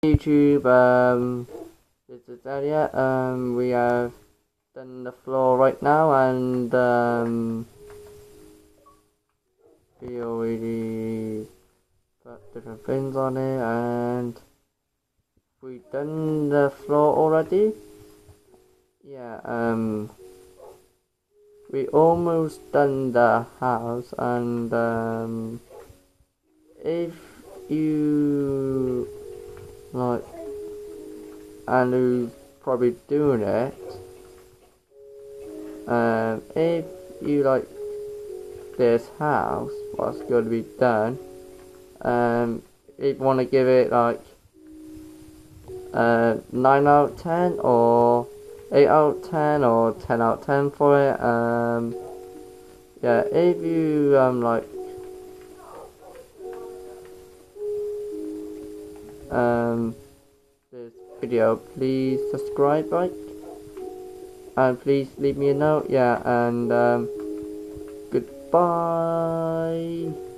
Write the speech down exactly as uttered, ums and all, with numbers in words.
YouTube, um, this is Elliot. Um, we have done the floor right now, and um, we already put different things on it, and we done the floor already. Yeah, um, we almost done the house, and um, if you like, and who's probably doing it, um, if you like this house, what's going to be done, um, if you want to give it like uh, nine out of ten or eight out of ten or ten out of ten for it, um, yeah, if you um like um this video, please subscribe, like, and please leave me a note. Yeah, and um goodbye.